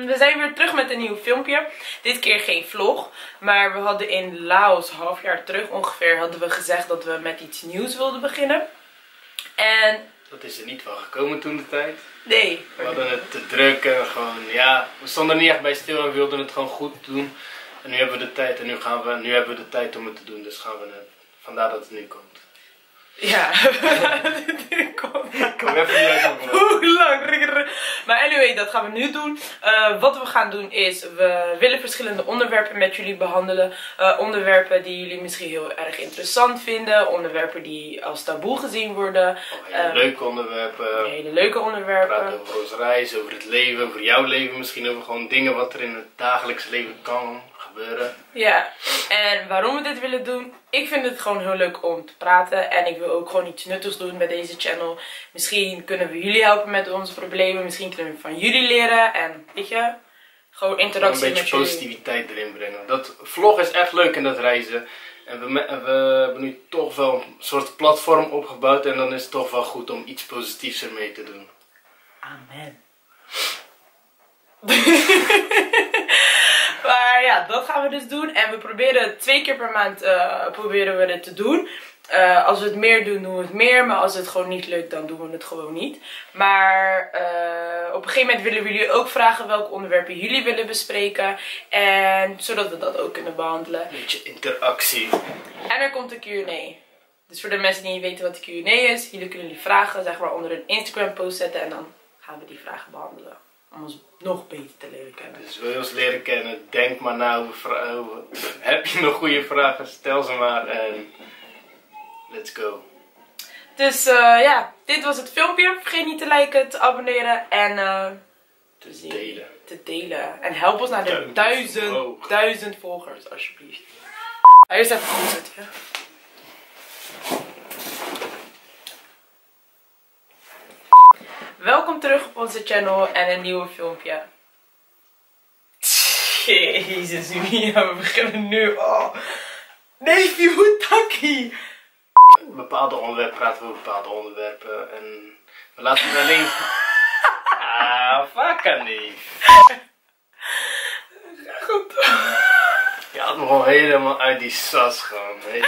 We zijn weer terug met een nieuw filmpje. Dit keer geen vlog, maar we hadden in Laos, half jaar terug ongeveer, hadden we gezegd dat we met iets nieuws wilden beginnen. En dat is er niet van gekomen toen de tijd. nee. We hadden het te druk en gewoon, ja, we stonden er niet echt bij stil en we wilden het gewoon goed doen. En nu hebben we de tijd en nu hebben we de tijd om het te doen, dus gaan we het. Vandaar dat het nu komt. Ja, Kom even niet uit mijn hoe lang? Maar anyway, dat gaan we nu doen. Wat we gaan doen is, we willen verschillende onderwerpen met jullie behandelen. Onderwerpen die jullie misschien heel erg interessant vinden. Onderwerpen die als taboe gezien worden. hele leuke onderwerpen. Hele leuke onderwerpen. Praten over onze reis, over het leven, over jouw leven. Misschien over gewoon dingen wat er in het dagelijks leven kan gebeuren. Ja, en waarom we dit willen doen? Ik vind het gewoon heel leuk om te praten. En ik wil ook gewoon iets nuttigs doen met deze channel. Misschien kunnen we jullie helpen met onze problemen. Misschien kunnen we van jullie leren. En weet je, gewoon interactie met jullie. Een beetje positiviteit erin brengen. Dat vlog is echt leuk in dat reizen. En we hebben nu toch wel een soort platform opgebouwd. En dan is het toch wel goed om iets positiefs ermee te doen. Amen. Maar ja, dat gaan we dus doen. En we proberen 2 keer per maand proberen we dit te doen. Als we het meer doen, doen we het meer. Maar als het gewoon niet lukt, dan doen we het gewoon niet. Maar op een gegeven moment willen we jullie ook vragen welke onderwerpen jullie willen bespreken. En zodat we dat ook kunnen behandelen. Een beetje interactie. En er komt een Q&A. Dus voor de mensen die niet weten wat de Q&A is, jullie kunnen jullie vragen zeg maar onder een Instagram post zetten. En dan gaan we die vragen behandelen. Om ons nog beter te leren kennen. Dus wil je ons leren kennen, denk maar na over vragen. Heb je nog goede vragen, stel ze maar en let's go. Dus ja, dit was het filmpje. Vergeet niet te liken, te abonneren en te delen. En help ons naar de 1000 volgers, alsjeblieft. Hij is even goed zetten, ja. Welkom terug op onze channel en een nieuwe filmpje. Jezus, Mia, we beginnen nu. Oh. Nee, je moet takkie. Bepaalde onderwerpen praten we over bepaalde onderwerpen en we laten het alleen. Fuck niet. Goed. Je had me gewoon helemaal uit die sas gewoon. Weet